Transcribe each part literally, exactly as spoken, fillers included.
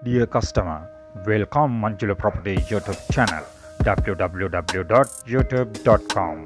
Dear customer, welcome Manjula Property YouTube channel w w w dot youtube dot com.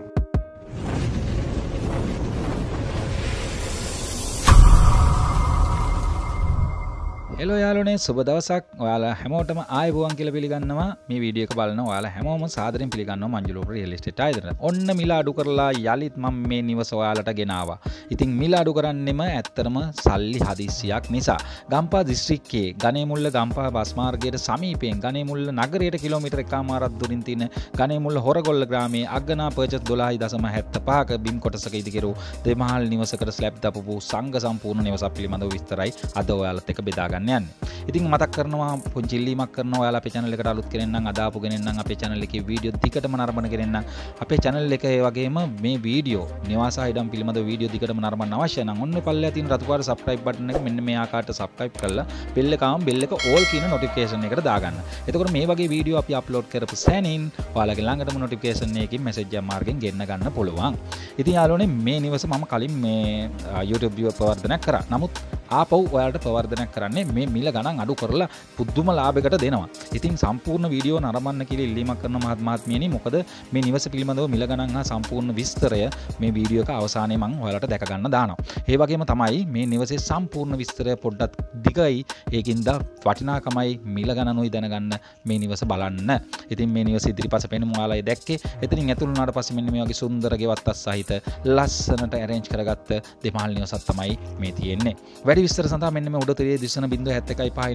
Hello යාළුවනේ සුබ දවසක්. ඔයාලා හැමෝටම ආයුබෝවන් කියලා පිළිගන්නවා. මේ වීඩියෝ එක බලන ඔයාලා හැමෝම සාදරයෙන් පිළිගන්නවා Manjula Property real estate ආයතනයට. ඔන්න මිල අඩු කරලා යලිත් මම මේ නිවස ඔයාලට ගෙනාවා. ඉතින් මිල අඩු කරන්නෙම ඇත්තටම සල්ලි හදිස්සියක් නිසා. ගම්පහ දිස්ත්‍රික්කයේ ගණේමුල්ල ගම්පහ බස් මාර්ගයට සමීපයෙන් ගණේමුල්ල නගරයට කිලෝමීටර් එකමාරක් දුරින් තියෙන ගණේමුල්ල හොරගොල්ල ග්‍රාමයේ අග්ගනා පර්චස් දොළහයි දශම හැත්තෑ පහක බිම් කොටසක ඉදිකරු දෙමහල් නිවසකට ස්ලැබ් දපපු සංඝ සම්පූර්ණ නිවසක් පිළිබඳව විස්තරයි අද ඔයාලත් එක්ක බෙදා ගන්න. ඉතින් මතක් කරනවා පොන්චි ඉල්ලීමක් කරනවා ඔයාලා අපේ channel එකට අලුත් කෙනෙක් නම් අදාපු කෙනෙක් නම් අපේ channel එකේ වීඩියෝ දිගටම නරඹන කෙනෙක් නම් අපේ channel එක ඒ වගේම මේ වීඩියෝ නිවාස ඉදම් පිළිබඳ වීඩියෝ දිගටම නරඹන්න අවශ්‍ය නම් ඔන්න පල්ලෙහා තියෙන රතු පාට subscribe button එක මෙන්න මේ ආකාරයට subscribe කරලා bell එක ආවම bell එක all කියන notification එකට දාගන්න. එතකොට මේ වගේ වීඩියෝ අපි upload කරපු සැනින් ඔයාලගේ ළඟටම notification එකකින් message එක මාර්ගෙන් ගෙන්න ගන්න පුළුවන්. ඉතින් යාළුවනේ මේ නිවස මම කලින් මේ YouTube view ප්‍රවර්ධනයක් කරා. නමුත් ආපහු ඔයාලට ප්‍රවර්ධනයක් කරන්නේ මේ මිල ගණන් අඩු කරලා පුදුම ලාභයකට දෙනවා. ඉතින් සම්පූර්ණ වීඩියෝ නරඹන්න කියලා ඉල්ලීමක් කරන මහත් මහත්මියනි. මොකද මේ නිවස පිළිබඳව මිල ගණන් හා සම්පූර්ණ විස්තරය මේ වීඩියෝ එක අවසානයේ මම ඔයාලට දැක ගන්න දානවා. ඒ වගේම තමයි මේ නිවසේ සම්පූර්ණ විස්තරය පොඩ්ඩක් දිගයි. ඒකින්ද වටිනාකමයි මිල ගණනුයි දැනගන්න මේ නිවස බලන්න. ඉතින් මේ නිවස ඉදිරිපස පෙනුම ඔයාලා දැක්කේ. එතනින් ඇතුළු වුණාට පස්සේ මෙන්න මේ වගේ සුන්දර ගෙවත්තක් සහිත ලස්සනට arrange කරගත්ත දෙමහල් නිවසක් තමයි මේ තියෙන්නේ. වැඩි විස්තර සඳහා මෙන්න මේ උඩ තිරේ දිස්සන බිංදුව හැත්තෑ එකයි පහයි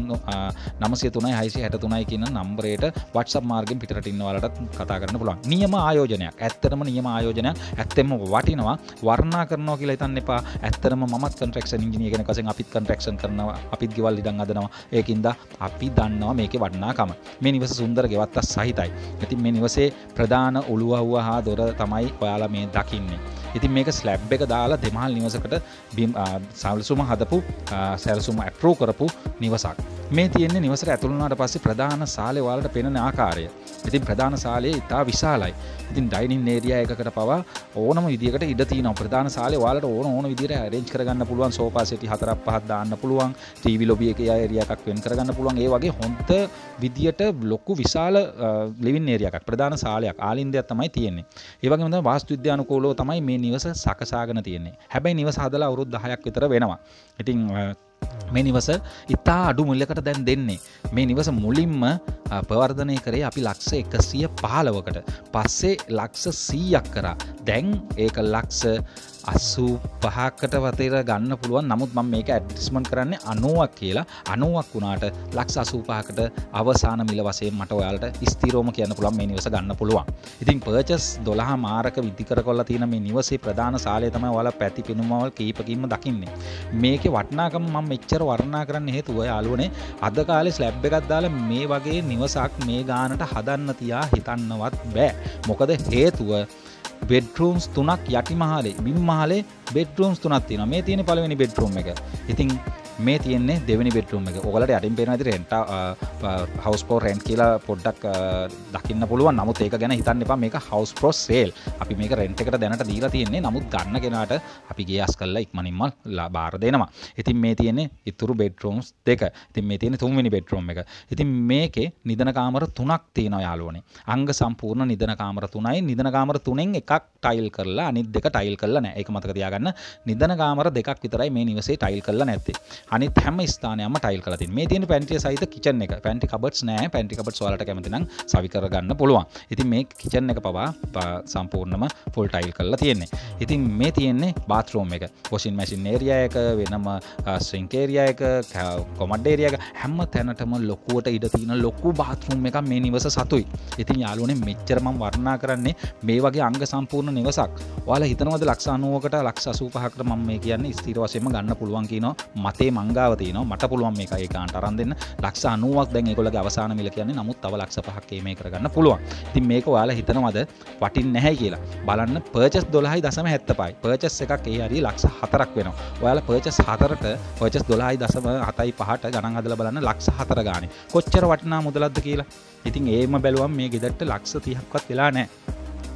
නවසිය තුනයි හයසිය හැට තුනයි කියන නම්බරයට WhatsApp මාර්ගෙන් පිටරට ඉන්න ඔයාලට කතා කරන්න පුළුවන්. නියම ආයෝජනයක්. ඇත්තටම නියම ආයෝජනයක්. ඇත්තෙම වටිනවා. වර්ණනා කරනවා කියලා හිතන්න එපා. ඇත්තටම මමත් කන්ස්ට්‍රක්ෂන් ඉංජිනේර කෙනෙක් වශයෙන් අපිත් කන්ස්ට්‍රක්ෂන් කරනවා. අපිත් ගෙවල් ඉදන් හදනවා. ඒකින්ද අපි දන්නවා මේකේ වටිනාකම. මේ නිවස සුන්දර ගෙවත්තක් සහිතයි. ඉතින් මේ නිවසේ ප්‍රධාන ඔළුවහුව හා දොර තමයි ඔයාලා මේ දකින්නේ. ඉතින් මේක ස්ලැබ් එක දාලා දෙමහල් නිවසකට සැලසුම හදපු සැලසුම ඇප්‍රූව් කරපු නිවසක්. මේ තියෙන්නේ නිවසට ඇතුළු වුණාට පස්සේ ප්‍රධාන සාලේ ඔයාලට පෙනෙන ආකාරය. ඉතින් ප්‍රධාන සාලේ ඉතා විශාලයි. ඉතින් ඩයිනින් ඒරියා එකකට පවා ඕනම විදියකට ඉඩ තියෙනවා. ප්‍රධාන සාලේ ඔයාලට ඕන ඕන විදියට arrange කරගන්න පුළුවන්. සෝෆා සෙටි හතරක් පහක් දාන්න පුළුවන්. ටීවී ලොබි එකේ ඒරියා එකක් වෙන් කරගන්න පුළුවන්. ඒ වගේ හොඳ විදියට ලොකු විශාල ලිවින් ඒරියා එකක් ප්‍රධාන සාලයක් ආලින්දයක් තමයි තියෙන්නේ. ඒ වගේම තමයි වාස්තු විද්‍යානුකූලව තමයි මේ නිවස සකසාගෙන තියෙන්නේ. හැබැයි නිවස හදලා අවුරුදු දහයක් විතර වෙනවා. ඉතින් මේ නිවස ඉතා අඩු මුල්‍යකට දැන් දෙන්නේ. මේ නිවස මුලින්ම ප්‍රවර්ධනය කරේ අපි ලක්ෂ එකසිය පහළොවකට. පස්සේ ලක්ෂ සීයක් කරා. දැන් ඒක ලක්ෂ අසූ පහකට වතර ගන්න පුළුවන්. නමුත් මම මේක ඇඩ්වර්ටයිස්මන්ට් කරන්නේ අනූවක් කියලා. අනූවක් වුණාට ලක්ෂ අසූ පහකට අවසාන මිල වශයෙන් මට ඔයාලට ස්ථිරවම කියන්න පුළුවන් මේ නිවස ගන්න පුළුවන්. ඉතින් පර්චස් දොළහ මාරක විධිකර කරලා තියෙන මේ නිවසේ ප්‍රධාන සාලය තමයි ඔයාලා පැති පිනුමවල් කීපකින්ම දකින්නේ. මේකේ වටිනාකම මම මෙච්චර වර්ණනා කරන්න හේතුව යාළුවනේ අද කාලේ ස්ලැබ් එකක් දාලා මේ වගේ නිවසක් මේ ගානට හදන්න තියා හිතන්නවත් බෑ. මොකද හේතුව bedrooms තුනක් යටි මහලේ බිම් මහලේ bedrooms තුනක් තියෙනවා. මේ තියෙන පළවෙනි bedroom එක. ඉතින් මේ තියෙන්නේ දෙවෙනි bedroom එක. ඔයාලට යටින් පේනවා ඉතින් rent house for rent කියලා පොඩ්ඩක් දකින්න පුළුවන්. නමුත් ඒක ගැන හිතන්න එපා. මේක house for sale. අපි මේක rent එකට දැනට දීලා තියෙන්නේ. නමුත් ගන්න කෙනාට අපි ගේ අස් කරලා ඉක්මනින්ම බාර දෙනවා. ඉතින් මේ තියෙන්නේ ඉතුරු bedrooms දෙක. ඉතින් මේ තියෙන්නේ තුන්වෙනි bedroom එක. ඉතින් මේකේ නිදන කාමර තුනක් තියෙනවා යාළුවනේ. අංග සම්පූර්ණ නිදන කාමර තුනයි. නිදන කාමර තුනෙන් එකක් ටයිල් කරලා අනිත් දෙක ටයිල් කරලා නැහැ. ඒක මතක තියාගන්න. නිදන කාමර දෙකක් විතරයි මේ නිවසේ ටයිල් කරලා නැත්තේ. අනිත් හැම ස්ථානයක්ම ටයිල් කරලා තියෙනවා. මේ තියෙන පැන්ට්‍රි සහිත කිචන් එක. පැන්ට්‍රි කබඩ්ස් නැහැ. පැන්ට්‍රි කබඩ්ස් ඔයාලට කැමති නම් සවි කර ගන්න පුළුවන්. ඉතින් මේ කිචන් එක පවා සම්පූර්ණම ෆුල් ටයිල් කරලා තියෙන්නේ. ඉතින් මේ තියෙන්නේ බාත්රූම් එක. වොෂින් මැෂින් ඒරියා එක, වෙනම සින්ක් ඒරියා එක, කොමඩ් ඒරියා එක හැම තැනටම ලොකුවට ඉඩ තියෙන ලොකු බාත්රූම් එකක් මේ නිවස සතුයි. ඉතින් යාළුවනේ මෙච්චර මම වර්ණනා කරන්නේ මේ වගේ අංග සම්පූර්ණ නිවසක්. ඔයාලා හිතනවද ලක්ෂ අනූවකට ලක්ෂ අසූ පහකට මම මේ කියන්නේ ස්ථිර වශයෙන්ම ගන්න පුළුවන් කියනවා. මතේ මංගාව තියෙනවා. මට පුළුවන් මේක ඒකාන්ත අරන් දෙන්න. ලක්ෂ අනූවක් දැන් ඒගොල්ලෝගේ අවසාන මිල කියන්නේ. නමුත් තව ලක්ෂ පහක් මේ කරගන්න පුළුවන්. ඉතින් මේක ඔයාලා හිතනවද වටින්නේ නැහැ කියලා. බලන්න පර්චස් දොළහයි දශම හැත්තෑ පහයි. පර්චස් එකක් ඒ හරිය ලක්ෂ හතරක් වෙනවා. ඔයාලා පර්චස් හතරට පර්චස් දොළහයි දශම හතයි පහට ගණන් හදලා බලන්න ලක්ෂ හතර ගානේ. කොච්චර වටිනා මුදලක්ද කියලා. ඉතින් ඒම බැලුවම මේ ගෙදරට ලක්ෂ තිහක්වත් වෙලා නැහැ.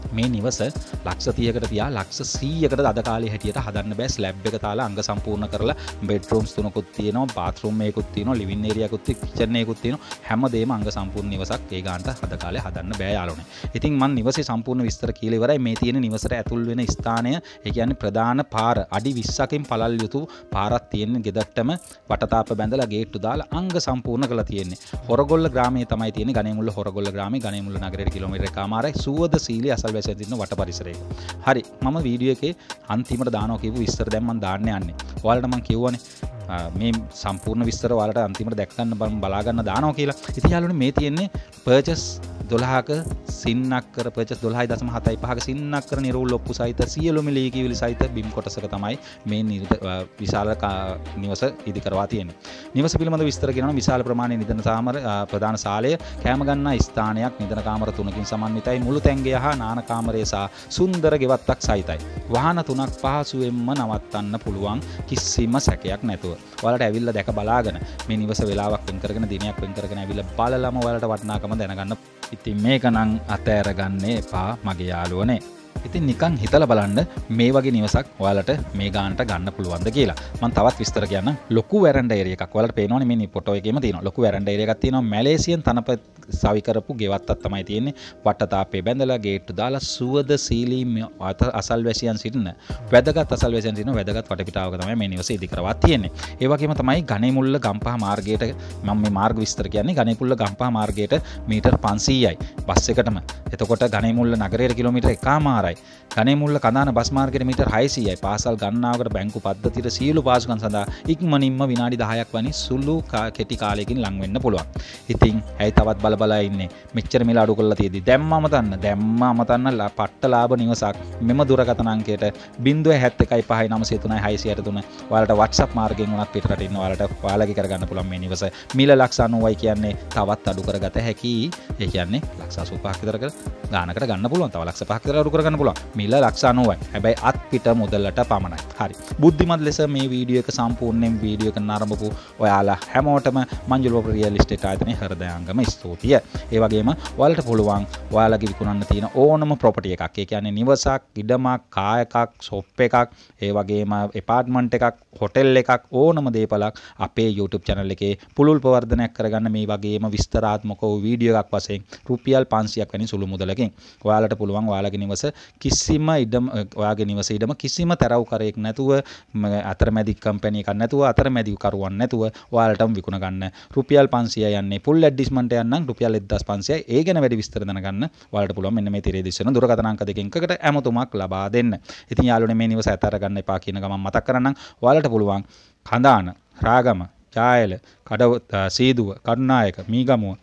මේ නිවස ලක්ෂ තිහකට තියා ලක්ෂ සීයකට අද කාලේ හැටියට හදන්න බෑ. ස්ලැබ් එක තාලා අංග සම්පූර්ණ කරලා බෙඩ්රූම්ස් තුනකුත් තියෙනවා, බාත්රූම් එකකුත් තියෙනවා, ලිවිං ඒරියාකුත් තියෙනවා, කිචන් එකකුත් තියෙනවා. හැමදේම අංග සම්පූර්ණ නිවසක් ඒ ගානට අද කාලේ හදන්න බෑ යාළුවනේ. ඉතින් මම නිවසේ සම්පූර්ණ විස්තර කියලා ඉවරයි. මේ තියෙන නිවසට ඇතුල් වෙන ස්ථානය, ඒ කියන්නේ ප්‍රධාන පාර අඩි විස්සකින් පළල් යුතු පාරක් තියෙන ගෙදරටම වටතාප බැඳලා ගේට්ටු දාලා අංග සම්පූර්ණ කරලා තියෙන්නේ. හොරගොල්ල ග්‍රාමයේ තමයි තියෙන්නේ. ගණේමුල්ල හොරගොල්ල ග්‍රාමයේ ගණේමුල්ල නගරයට කිලෝමීටර් එකමාරයි සුවද සීලී අසල්වැසියන් තියෙන වට පරිසරයක. හරි, මම වීඩියෝ එකේ අන්තිමට දානවා කියපු විස්තර දැන් මම දාන්න යන්නේ. ඔයාලට මම කියවනේ මේ සම්පූර්ණ විස්තර ඔයාලට අන්තිමට දැක් ගන්න බලා ගන්න දානවා කියලා. ඉතින් යාළුවනේ මේ තියෙන්නේ පර්චස් දොළහක සින්නක්කර පර්චස් දොළහයි දශම හතයි පහක සින්නක්කර නිරවුල් ඔප්පු සහිත සියලුම ලීකිවිලි සහිත බිම් කොටසක තමයි මේ විශාල නිවස ඉදි කරවා තියෙන්නේ. නිවස පිළිබඳ විස්තර කියනවා විශාල ප්‍රමාණයේ නිදන කාමර, ප්‍රධාන ශාලය, කෑම ගන්නා ස්ථානයක්, නිදන කාමර තුනකින් සමන්විතයි, මුළු තැන්ගේ හා නාන කාමරය සහ සුන්දර ගෙවත්තක් සහිතයි. වාහන තුනක් පහසුවෙන්ම නවත්තන්න පුළුවන් කිසිම සැකයක් නැතුව. ඔයාලට ඇවිල්ලා දැක බලාගෙන මේ නිවස වෙලාවක් වෙන් කරගෙන දිනයක් වෙන් කරගෙන ඇවිල්ලා බලලම ඔයාලට වටිනාකම දැනගන්න. ඉතින් මේක නම් අතෑර ගන්න එපා මගේ යාළුවනේ. ඉතින් නිකන් හිතලා බලන්න මේ වගේ නිවසක් ඔයාලට මේ ගානට ගන්න පුළුවන්ද කියලා. මම තවත් විස්තර කියන්න. ලොකු වැරන්ඩා ඒරියා එකක් ඔයාලට පේනවනේ මේ ෆොටෝ එකේම තියෙනවා. ලොකු වැරන්ඩා ඒරියා එකක් තියෙනවා. මැලේසියන් තනප සවි කරපු ගෙවත්තක් තමයි තියෙන්නේ. වටතාපේ බැඳලා ගේට්ටු දාලා සුවද සීලී අසල්වැසියන් සිටින වැදගත් අසල්වැසියන් සිටින වැදගත් වටපිටාවක තමයි මේ නිවස ඉදි කරවා තියෙන්නේ. ඒ වගේම තමයි ගණේමුල්ල ගම්පහ මාර්ගයට මම මේ මාර්ග විස්තර කියන්නේ. ගණේමුල්ල ගම්පහ මාර්ගයට මීටර් පන්සීයයි බස් එකටම. එතකොට ගණේමුල්ල නගරයට කිලෝමීටර් එකමාරයි. ගණේමුල්ල කඳාන බස් මාර්ගයට මීටර් හයසීයයි. පාසල් ගණනාවකට බැංකු පද්ධතියට සීළු පාසුකම් සඳහා ඉක්මනින්ම විනාඩි දහයක් වැනි සුළු කෙටි කාලයකින් ලං වෙන්න පුළුවන්. ඉතින් ඇයි තවත් බල බලා ඉන්නේ? මෙච්චර මිල අඩු කරලා තියෙදි දැම්ම අමතන්න දැම්ම අමතන්න පට්ට ලාභ නිවසක් මෙම දුරකථන අංකයට zero seven one five five nine zero three six zero three ඔයාලට WhatsApp මාර්ගයෙන් උනත් පිටරට ඉන්න ඔයාලට ඔයාලගේ කරගන්න පුළුවන් මේ නිවස. මිල ලක්ෂ නවයයි කියන්නේ තවත් අඩු කරගත හැකි. ඒ කියන්නේ ලක්ෂ අසූපහක් විතර ගානකට ගන්න පුළුවන්. තව ලක්ෂ පහක් විතර අඩු කරගන්න පුළුවන්. මිල ලක්ෂ නවයයි. හැබැයි අත් පිට මුදලට පමණයි. හරි. බුද්ධිමත් ලෙස මේ වීඩියෝ එක සම්පූර්ණයෙන් වීඩියෝ එක නරඹපු ඔයාලා හැමෝටම මංජුල ප්‍රොපර්ටි රියල් එස්ටේට් ආයතනයේ හෘදයාංගම ස්තුතියි. ඒ වගේම ඔයාලට පුළුවන් ඔයාලගේ විකුණන්න තියෙන ඕනම ප්‍රොපර්ටි එකක්. ඒ කියන්නේ නිවසක්, ඉඩමක්, කායකක්, ෂොප් එකක්, ඒ වගේම එපාර්ට්මන්ට් එකක්, හොටෙල් එකක්, ඕනම දේපලක් අපේ YouTube channel එකේ පුළුල් ප්‍රවර්ධනයක් කරගන්න මේ වගේම විස්තරාත්මක වූ වීඩියෝ එකක් වශයෙන් රුපියල් පන්සියයක් වැනි සුළු මුදලකින් ඔයාලට පුළුවන් ඔයාලගේ නිවස කිසිම ඉඩම ඔයාගේ නිවස ඉඩම කිසිම තරව්කරයක් නැතුව අතරමැදි කම්පැනි එකක් නැතුව අතරමැදි කරුවන් නැතුව ඔයාලටම විකුණ ගන්න. රුපියල් පන්සියය යන්නේ full advertisement එකක් නම් රුපියල් එක්දාස් පන්සියයි. ඒ ගැන වැඩි විස්තර දැනගන්න ඔයාලට පුළුවන් මෙන්න මේ තිරේ දිස්සන දුරකථන අංක දෙකෙන් එකකට ඇමතුමක් ලබා දෙන්න. ඉතින් යාළුවනේ මේ නිවස අතර ගන්න එපා කියන ගමන් මතක් කරන්නම්. ඔයාලට පුළුවන් කඳාන, රාගම, ජායල, කඩව, සීදුව, කරුණායක, මීගමුව,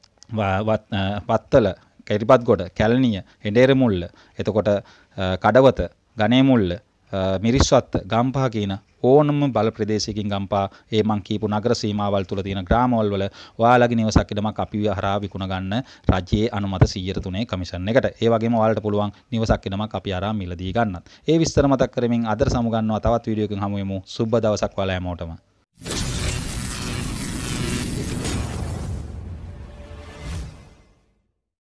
වත්තල, කැරිපත්ගොඩ, කැලණිය, හෙඩේරමුල්ල, එතකොට කඩවත, ගණේමුල්ල, මිරිස්වත්ත, ගම්පහ කියන ඕනම බල ප්‍රදේශයකින් ගම්පහ ඒ මං කියපු නගර සීමාවල් තුල තියෙන ග්‍රාමවල වල ඔයාලගේ නිවසක් ඉදමක් අපි හරහා විකුණ ගන්න රජයේ අනුමත සියයට තුනේ කමිෂන් එකට. ඒ වගේම ඔයාලට පුළුවන් නිවසක් ඉදමක් අපි හරහා මිලදී ගන්නත්. ඒ විස්තර මතක් කරමින් අද සමු ගන්නවා තවත් වීඩියෝ එකකින් හමු වෙමු. සුබ දවසක් ඔයාලා හැමෝටම.